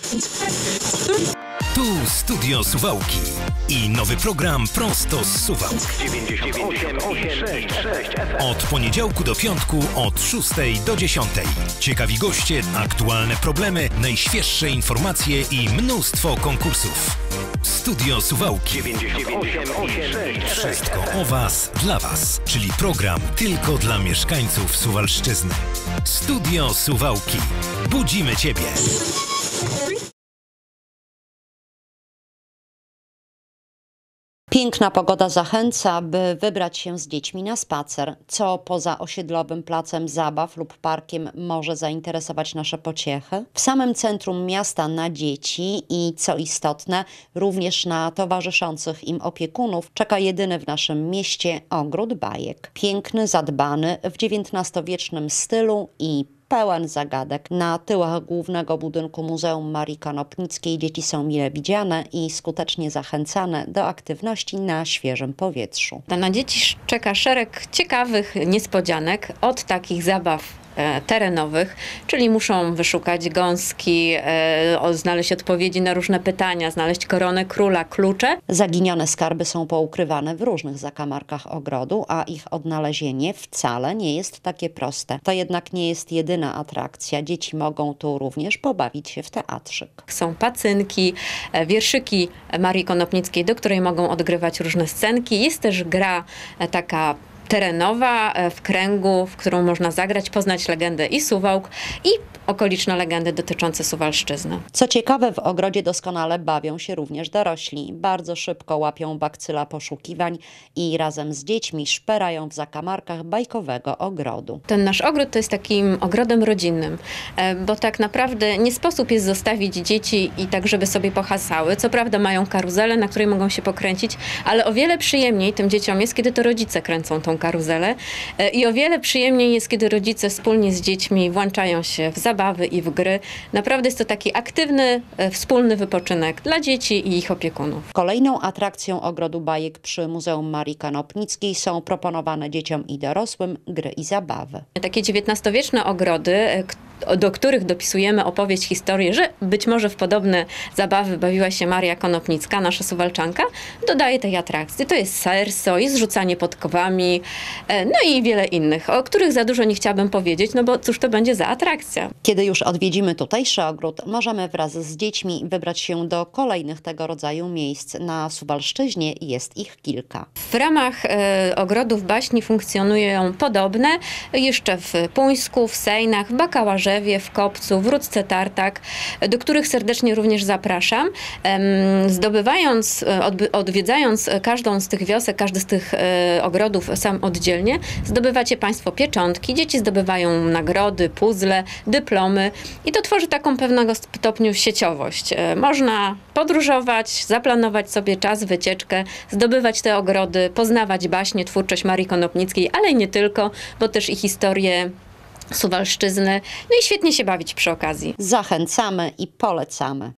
Tu Studio Suwałki i nowy program prosto z Suwałk. 98,6 Od poniedziałku do piątku od 6 do 10. Ciekawi goście, aktualne problemy, najświeższe informacje i mnóstwo konkursów. Studio Suwałki. 98,6 Wszystko o Was, dla Was, czyli program tylko dla mieszkańców Suwalszczyzny. Studio Suwałki. Budzimy Ciebie. Piękna pogoda zachęca, by wybrać się z dziećmi na spacer, co poza osiedlowym placem zabaw lub parkiem może zainteresować nasze pociechy. W samym centrum miasta na dzieci i, co istotne, również na towarzyszących im opiekunów czeka jedyny w naszym mieście ogród bajek. Piękny, zadbany, w XIX-wiecznym stylu i pełen zagadek. Na tyłach głównego budynku Muzeum Marii Konopnickiej dzieci są mile widziane i skutecznie zachęcane do aktywności na świeżym powietrzu. Na dzieci czeka szereg ciekawych niespodzianek, od takich zabaw terenowych, czyli muszą wyszukać gąski, znaleźć odpowiedzi na różne pytania, znaleźć koronę króla, klucze. Zaginione skarby są poukrywane w różnych zakamarkach ogrodu, a ich odnalezienie wcale nie jest takie proste. To jednak nie jest jedyna atrakcja. Dzieci mogą tu również pobawić się w teatrzyk. Są pacynki, wierszyki Marii Konopnickiej, do której mogą odgrywać różne scenki. Jest też gra taka terenowa w kręgu, w którą można zagrać, poznać legendę i Suwałk, i okoliczne legendy dotyczące Suwalszczyzny. Co ciekawe, w ogrodzie doskonale bawią się również dorośli. Bardzo szybko łapią bakcyla poszukiwań i razem z dziećmi szperają w zakamarkach bajkowego ogrodu. Ten nasz ogród to jest takim ogrodem rodzinnym, bo tak naprawdę nie sposób jest zostawić dzieci i tak, żeby sobie pohasały. Co prawda mają karuzelę, na której mogą się pokręcić, ale o wiele przyjemniej tym dzieciom jest, kiedy to rodzice kręcą tą karuzelę, i o wiele przyjemniej jest, kiedy rodzice wspólnie z dziećmi włączają się w zabawy i w gry. Naprawdę jest to taki aktywny, wspólny wypoczynek dla dzieci i ich opiekunów. Kolejną atrakcją ogrodu bajek przy Muzeum Marii Konopnickiej są proponowane dzieciom i dorosłym gry i zabawy. Takie XIX-wieczne ogrody, do których dopisujemy opowieść, historię, że być może w podobne zabawy bawiła się Maria Konopnicka, nasza Suwalczanka, dodaje tej atrakcji. To jest serso, jest rzucanie podkowami, no i wiele innych, o których za dużo nie chciałabym powiedzieć, no bo cóż to będzie za atrakcja. Kiedy już odwiedzimy tutejszy ogród, możemy wraz z dziećmi wybrać się do kolejnych tego rodzaju miejsc. Na Suwalszczyźnie jest ich kilka. W ramach ogrodów baśni funkcjonują podobne jeszcze w Puńsku, w Sejnach, w Bakałarzewie, w Kopcu, w Ródce Tartak, do których serdecznie również zapraszam. Odwiedzając każdą z tych wiosek, każdy z tych ogrodów sam oddzielnie, zdobywacie Państwo pieczątki, dzieci zdobywają nagrody, puzzle, dyplomy i to tworzy taką pewnego stopniu sieciowość. Można podróżować, zaplanować sobie czas, wycieczkę, zdobywać te ogrody, poznawać baśnie, twórczość Marii Konopnickiej, ale i nie tylko, bo też i historię Suwalszczyzny, no i świetnie się bawić przy okazji. Zachęcamy i polecamy.